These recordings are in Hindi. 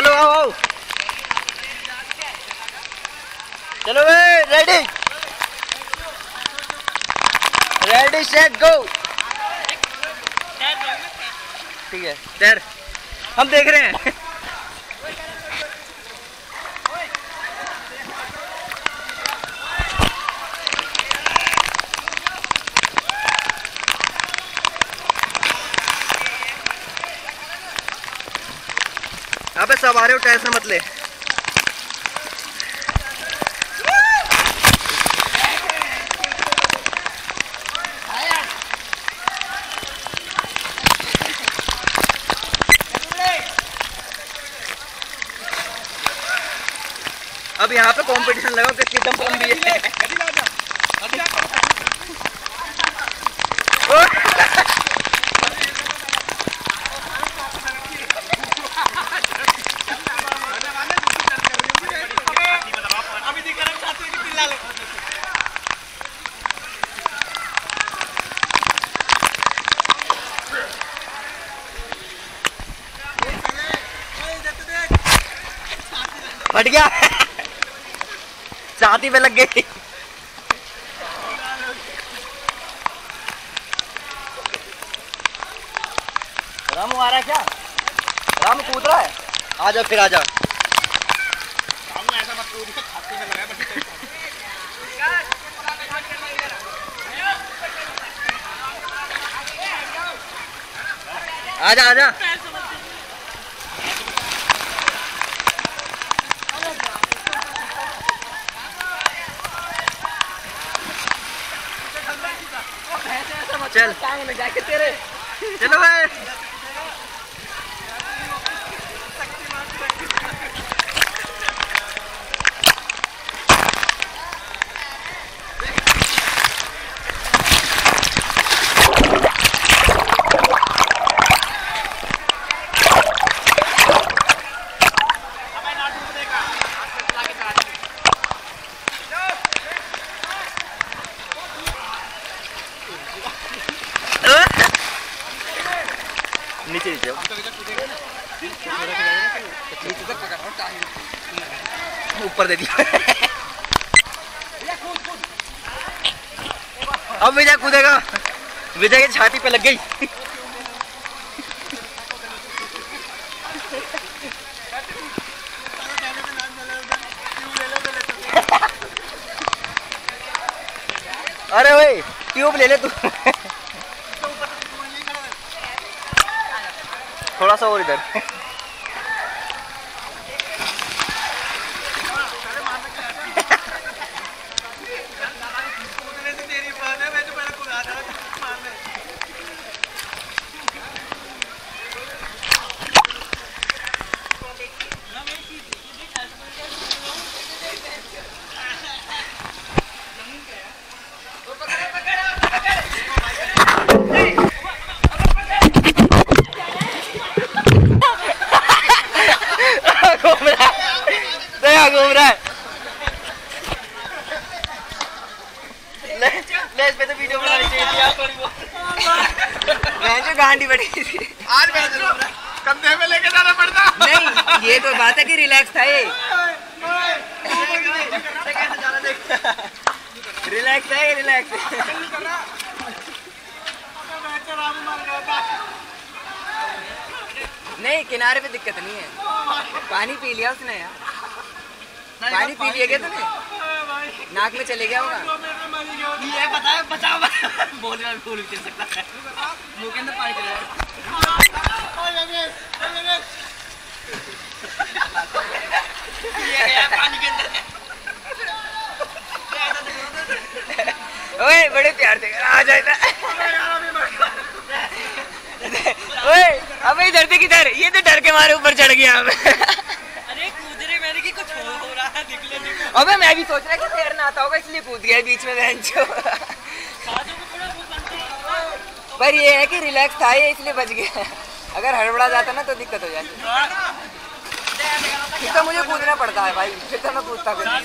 चलो आओ आओ, चलो रेडी रेडी सेट गो। ठीक है तैर, हम देख रहे हैं। अबे सब आ रहे हो, टेंशन मत ले। अब यहाँ पे कंपटीशन लगाओ किसकी दम लंबी है। फट गया, छाती पे लग गई। रामू आ रहा है क्या? रामू कूद रहा है, आजा फिर आजा। ऐसा मत कूद, छाती में लगा। आजा आजा। चल जाके तेरे, चलो भाई। नीचे नीचे ऊपर दे दिया। अब विजय कूदेगा, विजय की छाती पे लग गई। अरे भाई ट्यूब ले ले तू। थोड़ा सा और इधर। घूम रहा है। ले इस पे तो वीडियो बनानी चाहिए थी यार थोड़ी बहुत। मैं जो गांडी बैठी थी आज मैं कंधे में लेके जाना पड़ता। नहीं ये तो बात है कि रिलैक्स था ये। रिलैक्स है ये, रिलैक्स। नहीं किनारे पे दिक्कत नहीं है, पानी पी लिया उसने यार। पानी पी लिया क्या तूने? नाक में चले गया होगा। ये बताया बचाओ बोल रहा भूल चल सकता है, मुंह के अंदर पानी चले जाएगा पानी के अंदर। ओए बड़े प्यार से आ जाएगा। ओए अबे इधर से किधर, ये तो डर के मारे ऊपर चढ़ गया। अरे कूद रहे मैंने कि कुछ हो रहा है, निकले। अबे मैं भी सोच रहा कि तैरना आता होगा इसलिए कूद गया बीच में बेंचो। पर ये है कि रिलैक्स था ये इसलिए बच गया, अगर हड़बड़ा जाता ना तो दिक्कत हो जाती। फिर तो मुझे कूदना पड़ता है भाई, फिर तो मैं कूदता फिर।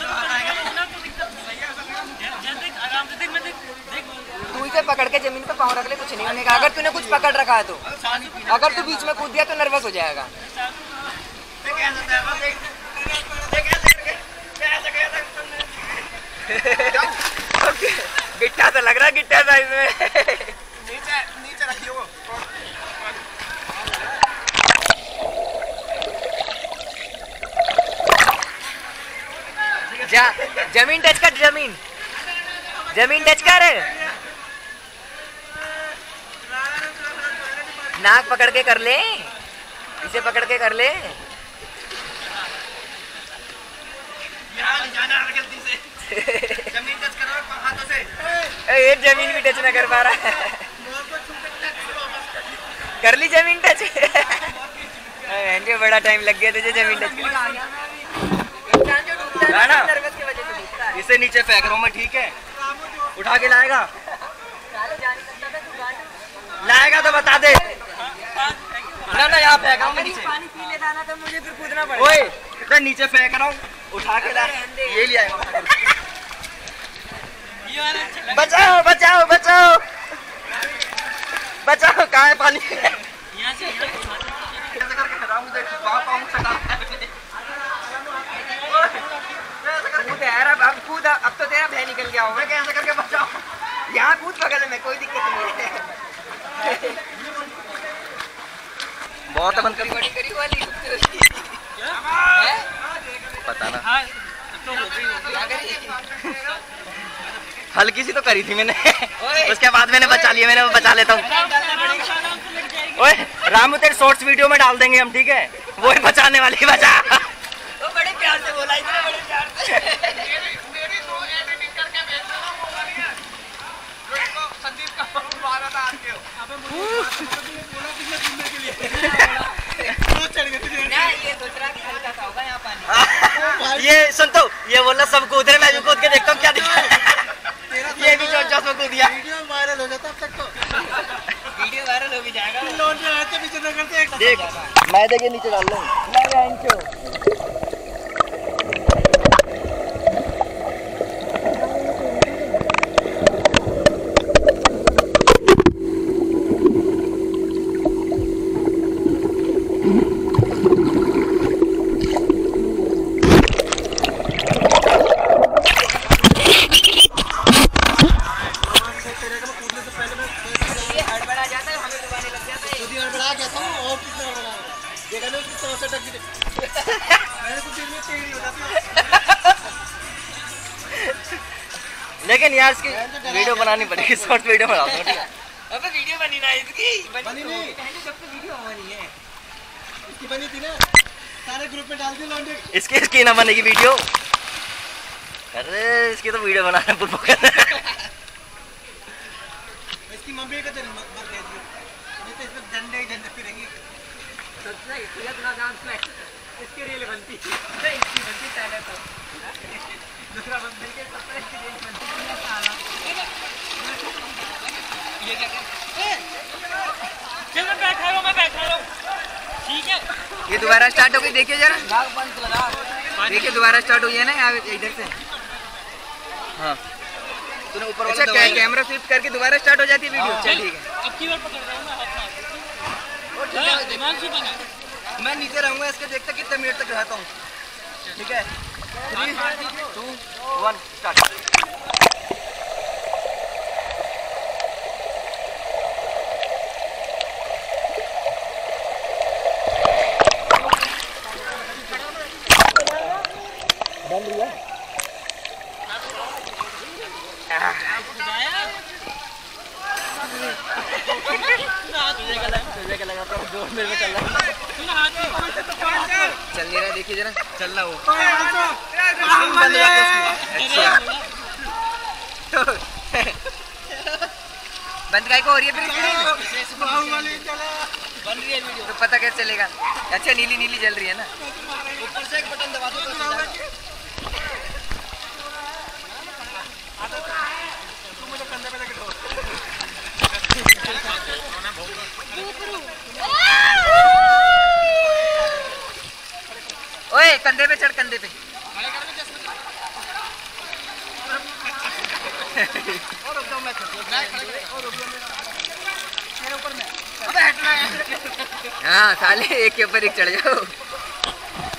तू इसे पकड़ के जमीन पे पाँव रख ले, कुछ नहीं होने का। अगर तूने कुछ पकड़ रखा है तो, अगर तू बीच में कूद दिया तो नर्वस हो जाएगा। गिट्टा तो लग रहा है, गिट्टा साइज में। नीचे रखिए वो। जमीन टच कर, जमीन टच कर। नाक पकड़ के कर ले, इसे पकड़ के कर ले। यहाँ नहीं जाना गलती से। जमीन टच करो हाथों से। एक जमीन भी टच ना कर पा रहा। कर ली जमीन टच। बड़ा टाइम लग गया तुझे जमीन टच ना। इसे नीचे फेंक रहा हूँ मैं, ठीक है? उठा के लाएगा तो बता दे। ना यहाँ फेंक रहा हूँ मैं नीचे। पानी पी लेता ना तो मुझे फिर कूदना पड़ेगा। ओए मैं नीचे फेंक रहा हूँ, उठा के ला। ये ले आएगा। बचाओ बचाओ बचाओ बचाओ, कहाँ है पानी? कूद, अब तो तेरा भय निकल गया होगा। कैसे करके बचाओ? यहाँ कूद बगल में, कोई दिक्कत नहीं है। बहुत बंद करी वाली पता ना, हल्की सी तो करी थी मैंने। उसके बाद मैंने बचा लिया। मैंने वो बचा लेता हूँ। ओए रामू तेरे शॉर्ट्स वीडियो में डाल देंगे हम, ठीक है? वो ही बचाने वाली बचा। वो बड़े प्यार से बोला, इतने बड़े प्यार से। मेरी दो एडिटिंग करके भेज दो संदीप का मारा था आपके। अबे मुझे बोला तुझे सुनने के लिए। चढ़ गए तुझे। ना ये दूसरा की हल्का सा होगा यहाँ पानी। ये सुन तो, ये बोला सब कूद रहे, मैं भी कूद के देखता हूँ क्या दिखा। ये भी चोट में कूद दिया। वीडियो वायरल हो जाता अब तक तो। वीडियो वायरल हो भी जाएगा। लोड में आते पीछे न करते एक देख मैं देखिए नीचे डाल लूँ। लेकिन यार इसकी वीडियो बनानी पड़ेगी, शॉर्ट वीडियो बना दो, ठीक है? अबे वीडियो बनी ना इसकी, बनी नहीं। जब तो वीडियो बनी है। इसकी बनी थी ना, सारे ग्रुप में डाल दी लौंडे। इसकी ना बनेगी वीडियो। अरे इसकी तो वीडियो बनाना पुल पकड़। इसकी मम्मी का तो मत मत दे दी, नहीं तो इसमें डंडे ही डंडे फिरेंगे। सबसे ये अपना डांस में इसके रील बनती है, इसकी बनती पहले तो दूसरा बंदे के सबसे इसकी रील बनती है साला। ये क्या चल मैं बैठा रहा ठीक है। ये दोबारा स्टार्ट हो गई, देखिए जरा। देखिए दोबारा स्टार्ट हुई है ना यहाँ इधर से। हाँ तूने ऊपर अच्छा कैमरा स्विच करके दोबारा स्टार्ट हो जाती है वीडियो। चल ठीक है। अब की बार पकड़ रहा हूं मैं हाथ में। दिमाग से बना। मैं नीचे रहूंगा इसके, देखते कितने मिनट तक रहता हूँ, ठीक है? 3 2 1 स्टार्ट। बंद रही है। चल नहीं रहा, देखिए जरा। चल रहा वो। बंद काय को हो रही है फिर? बन रही है वीडियो तो पता कैसे चलेगा? अच्छा नीली नीली जल रही है ना। ऊपर से एक बटन दबा दो तो मुझे कंधे पे लगे दो। ओए कंधे पे चढ़, कंधे पे। हाँ साले एक के ऊपर एक चढ़ जाओ।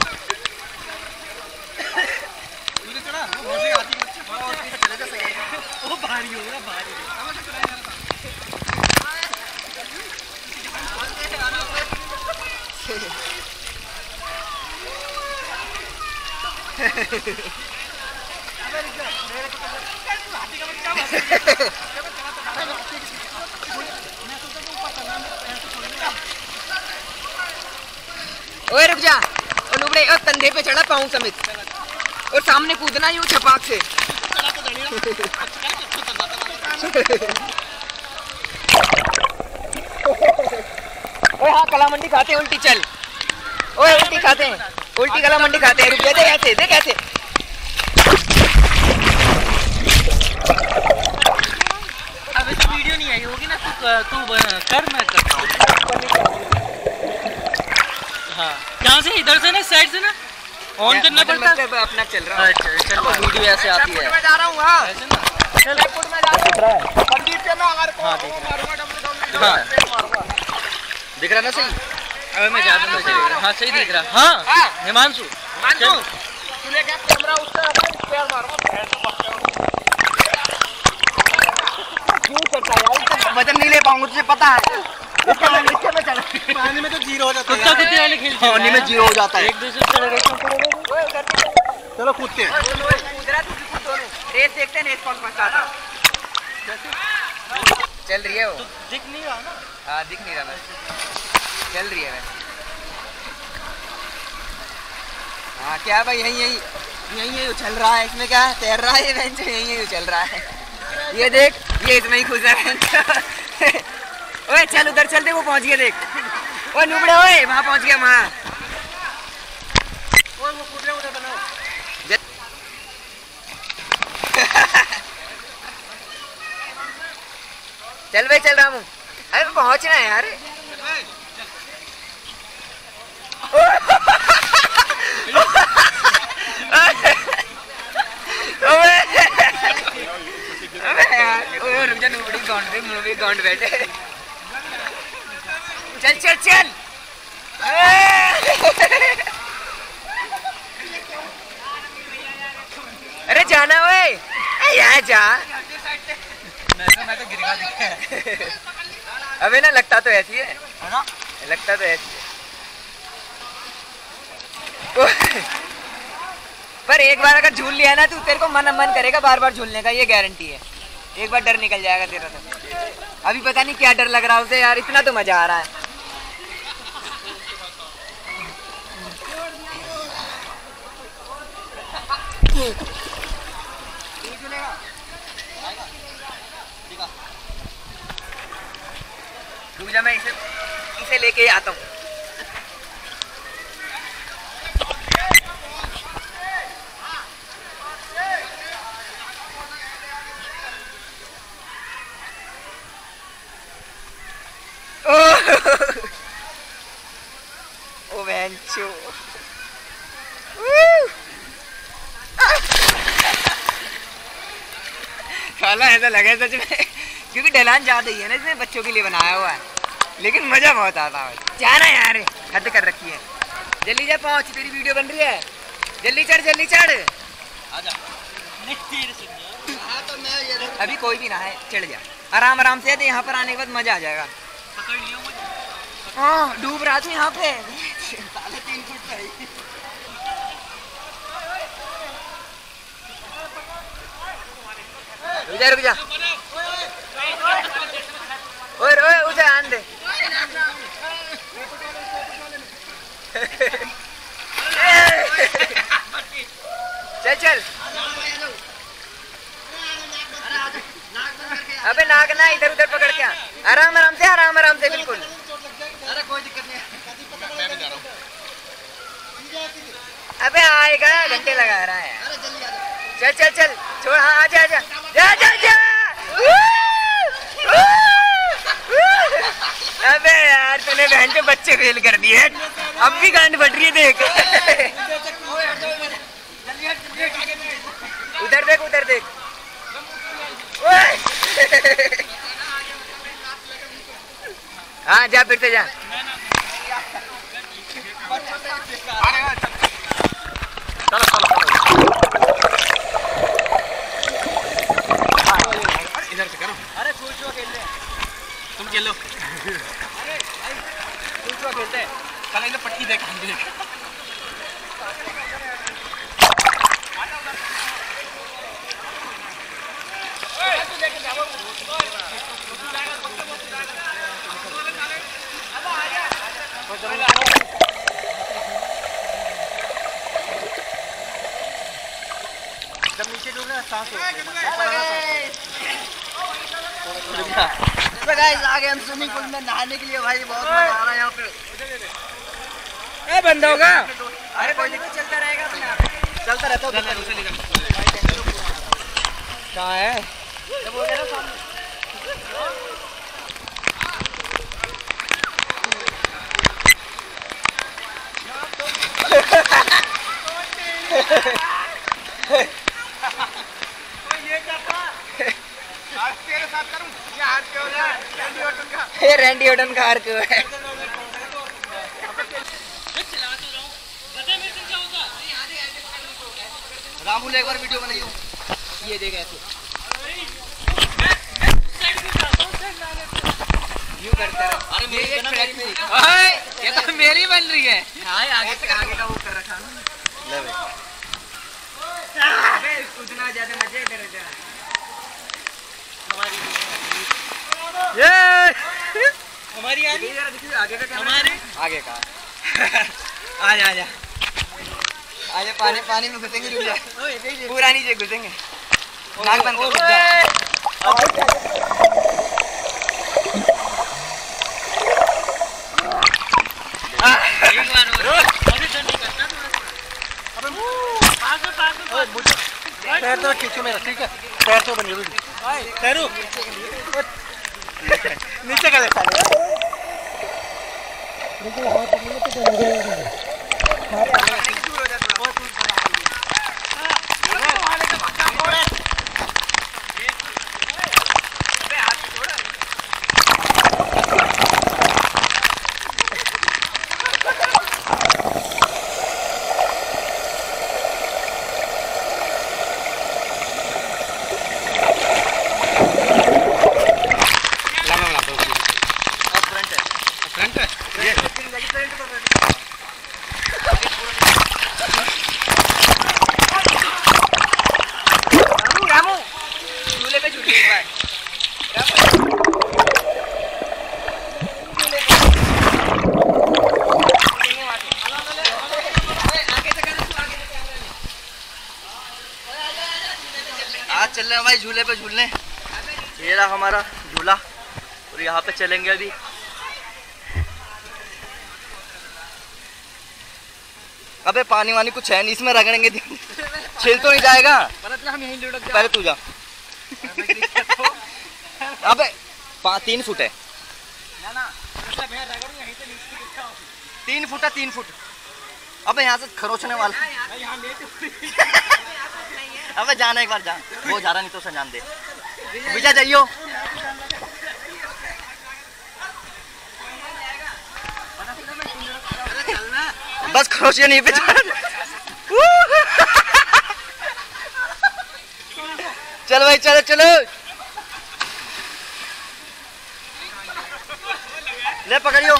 ओए रुक जा, और नुबड़े और कंधे पे चढ़ा पाँव समेत और सामने कूदना यूं छपाक से। ओए हाँ कला मंडी खाते हैं उल्टी चल। ओए उल्टी खाते हैं, उल्टी कला मंडी खाते हैं। रुक जा, देख ऐसे देख ऐसे। अब ऐसे वीडियो नहीं आई होगी ना, तू कर, मैं करता हूँ। हाँ यहाँ से इधर से ना साइड से ना ऑन करना पड़ता है। अपना चल रहा है। अच्छा चलो वीडियो ऐसे आती है। मैं जा रहा हूँ। हाँ ऐसे ना चल फुट में जा रहा हूँ। पंडित से मैं अगर को हाँ दिख रहा ना सही। अबे मैं ज्यादा नहीं चलेगा। हाँ सही दिख रहा। हाँ हिमांशु तूने क्या कैमरा उससे पैर मारूंगा पैर से क्यों करता है यार? वजन नहीं ले पाऊंगा, तुझे पता है। इसके में चल पानी में तो जीरो हो जाता है। कुत्ता कुत्ते वाले खेल पानी में जीरो हो जाता है। एक दूसरे से लड़ाई क्यों करोगे? चलो कूदते हैं। रेस देखते हैं, रेस कौन फंसाता। चल रही है वो। दिख नहीं रहा ना। हाँ दिख नहीं रहा ना, चल रही है वैसे। हाँ क्या भाई, यही उछल रहा है। इसमें क्या है, तैर रहा है बेंच, यही उछल रहा है। ये देख, ये इसमें ही खुश है। ओए चल उधर चल, दे वो पहुंच गया देख। ओए नुबड़े, ओए वहाँ पहुंच गया वहाँ। वो कूद रहे उधर बनाओ। चल भाई चल रहा हूँ। अरे पहुंचना है यार। रुक जा, मूवी गाउंड बैठे। चल चल चल। अरे जाना ओए, यहाँ जा। मैं तो गिरेगा दिखा है। अबे ना लगता तो ऐसी है ना, लगता तो ऐसी है। पर एक बार अगर झूल लिया ना तू, तेरे को मन करेगा बार बार झूलने का, ये गारंटी है। एक बार डर निकल जाएगा तेरा तो। अभी पता नहीं क्या डर लग रहा है उसे यार, इतना तो मजा आ रहा है। रुक जा, मैं इसे लेके आता हूँ। ओ बेंचो, साला ऐसा लगा सच में, क्योंकि ढलान ज्यादा ही है ना इसमें, बच्चों के लिए बनाया हुआ है, लेकिन मजा बहुत आता है। जाना यार, हद कर रखी है। जल्दी जा, पहुंच, तेरी वीडियो बन रही है। जल्दी चढ़ जल्दी चढ़। आजा। अभी कोई भी ना है, चढ़ जा आराम आराम से। यहाँ पर आने के बाद मजा आ जाएगा। पकड़ लियो मुझे। हाँ डूब रहा तू यहाँ पे। 3 फुट का ही। रुक जा। ओए ओए उसे आन दे। चल चल। अबे नाक ना इधर उधर पकड़ के आराम आराम से बिल्कुल। अरे कोई दिक्कत नहीं है, मैं भी जा रहा हूँ। अबे आएगा, घंटे लगा रहा है। अरे जल्दी आ जा। चल चल चल, छोड़। हाँ आजा आजा, जा जा जा। अबे यार तूने बहन के बच्चे फेल कर दिए, अब भी गांड फट रही है देख। उधर देख उधर देख। हाँ जा, फिर से जा। चलो चलो चलो। इधर खेलो। खेलते हैं। चलो इधर पट्टी देख। जब नीचे डूबना सांस गाइस आ गए हम स्विमिंग पूल में नहाने के लिए। भाई बहुत मजा आ रहा है यहाँ पे। ए बंद होगा। अरे कोई नहीं, चलता रहेगा अपने आप। चलता रहता हूँ। कहाँ है? जब हो गया ना सामने। ये रैंडी ऑर्टन का हार क्यों है? राहुल एक बार वीडियो बनाइयो। ये देख ऐसे यूं करता है। अरे ये तो मेरी बन रही है। हाँ आगे का वो कर रखा ना। ले भाई। अबे कूदना ज्यादा मजे इधर इधर। ये हमारी आगे आगे का कैमरा। हमारे आगे का। आजा आजा आजा। पानी में घुसेंगे। रुक जा। पूरा नीचे घुसेंगे। नाक बंद कर। एक बार पैर तो खींचो मेरा, ठीक है? पैर तो बनी रुक। पैरू नीचे कर देता है। आज चल रहे हैं भाई झूले पे झूलने। ये रहा हमारा झूला और यहाँ पे चलेंगे अभी। अबे पानी वानी कुछ है नहीं इसमें, रगड़ेंगे छिल तो नहीं जाएगा। हम यहीं लुढ़क पहले तू जा। अबे 3 फुट है। 3 फुट है, 3 फुट। अबे यहाँ से खरोचने वाला। अबे जाना एक बार जा। वो जा रहा नहीं तो संजान दे। विजय जाइयो। बस खरोचिया नहीं पे चल भाई चलो चलो। ले पकड़ियो।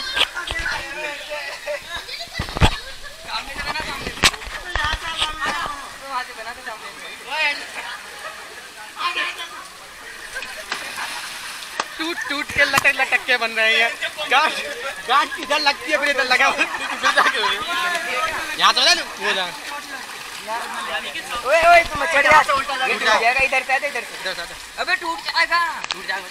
टूट टूट के लटक लटक के बन रहे हैं। गांठ इधर लगती है फिर इधर लगा। यहाँ तो वो जा। ओए ओए तुम चढ़ जा। जाएगा इधर से, इधर से। अबे टूट जाएगा। टूट जाएगा।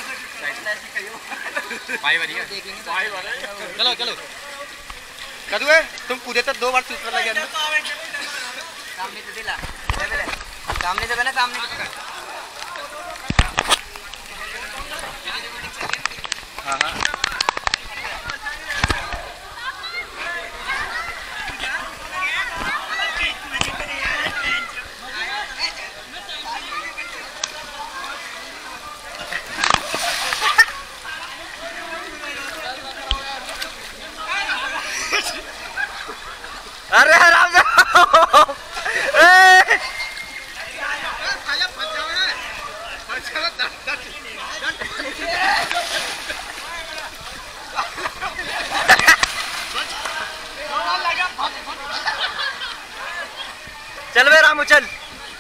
भाई बढ़िया। चलो चलो। कदू है तुम कूदे तो 2 बार सूत्र लगे अंदर। सामने से दिला। सामने से बना, सामने से। हाँ हाँ। अरे आराम से। चल बे रामू चल।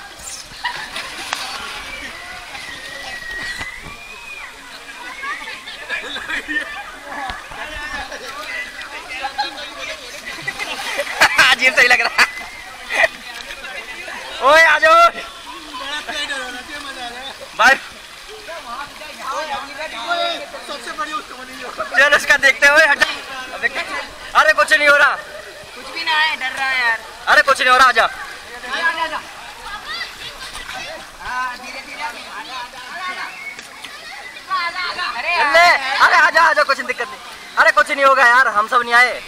अजीब सही लग रहा है। ओए आ जाओ भाई। चल उसका देखते हुए हट। अरे कुछ नहीं हो रहा, कुछ भी ना है, डर रहा है यार। अरे कुछ नहीं हो रहा, आजा। अरे आजा आजा, कुछ दिक्कत नहीं। अरे कुछ नहीं होगा यार, हम सब नहीं आए।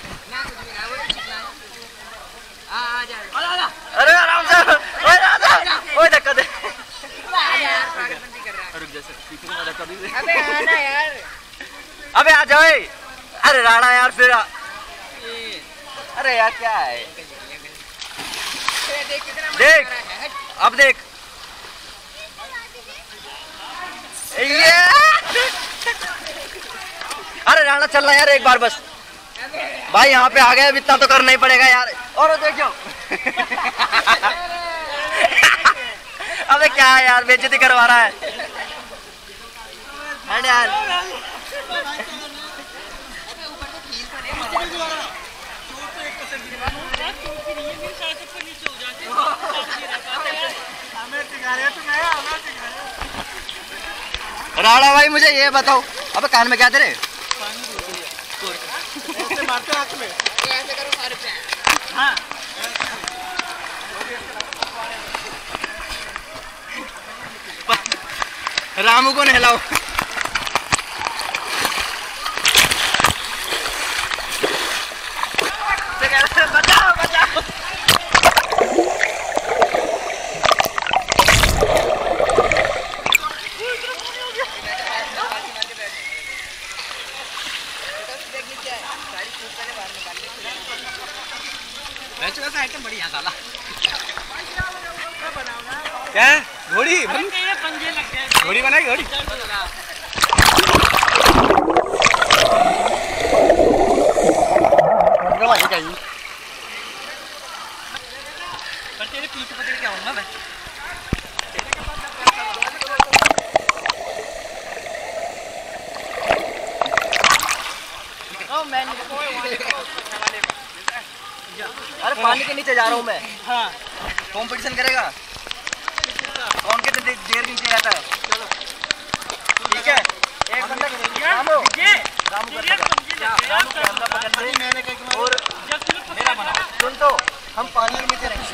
अरे आराम से, ओए धक्का दे। अबे आना यार। अबे आ जाओ। अरे राणा यार फिर अरे यार क्या है, देख अब देख ये। अरे राणा चल रहा यार एक बार बस। भाई यहाँ पे आ गए, अब इतना तो करना ही पड़ेगा यार। और देखो अबे क्या है यार, बेइज्जती करवा रहा है यार। राणा भाई मुझे ये बताओ, अबे कान में क्या तेरे? मारते हाथ में ऐसे करो सारे पे। हाँ रामू को नहलाओ। बचाओ बचाओ। आइटम बढ़िया साला। क्या घोड़ी घोड़ी बनाई घोड़ी। तेरे पीछे पकड़ के आऊंगा मैं। अरे पानी के नीचे जा रहा हूँ मैं। हाँ कंपटीशन करेगा कौन कितने देर नीचे जाता है। चलो ठीक है, एक बंदा रामू कैमरा पकड़ ले और मेरा बना। सुन तो हम पानी के नीचे रहेंगे।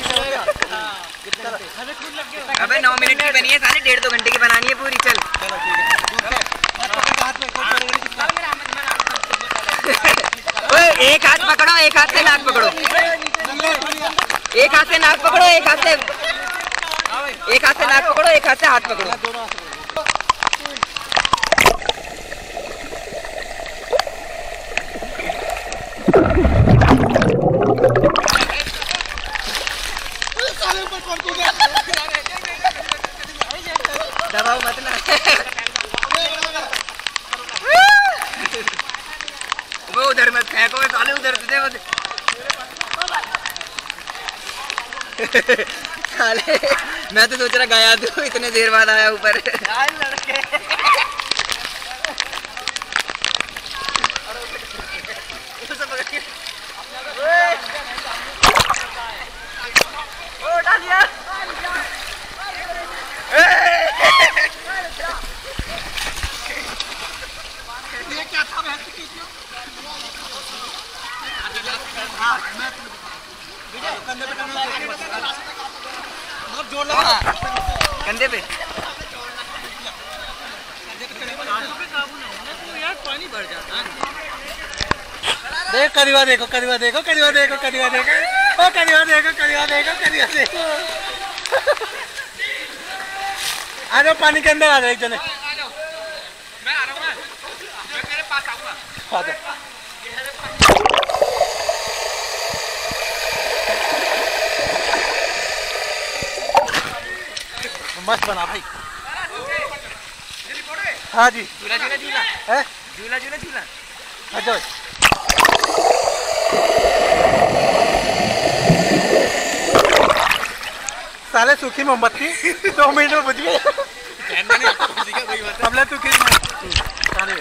अबे 9 मिनट की बनी है, साले 1.5-2 घंटे की बनानी है पूरी। चल एक हाथ पकड़ो, एक हाथ से नाक पकड़ो, एक हाथ से नाक पकड़ो, एक हाथ से नाक पकड़ो, एक हाथ से हाथ पकड़ो। दबाओ मत ना। वो उधर मत फेंको, साले उधर से दे। साले मैं तो सोच रहा गया तू, इतने देर बाद आया ऊपर। कंधे पे पानी भर जाता है। देख करीबा देखो, करीबा देखो, करीबा देखो, करीबा देखो, ओ करीबा देखो, करीबा देखो, करीबा देखो। आ जाओ पानी के अंदर, आ जाओ एक जने। मैं आ रहा हूँ, मैं तेरे पास आऊंगा। आ जाओ। मस्त बना भाई। हाँ जी। झूला झूला झूला है, झूला झूला झूला। आ जाओ। साले सूखी मोमबत्ती 2 मिनट में बुझ गए। अब ले तू किस साले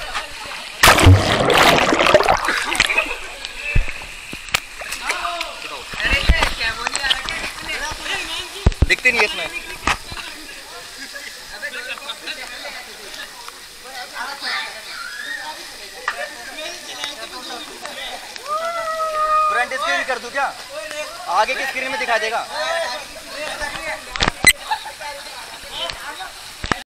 दिखती नहीं है इसमें। फ्रंट स्क्रीन कर दूं क्या? आगे की स्क्रीन में दिखा देगा।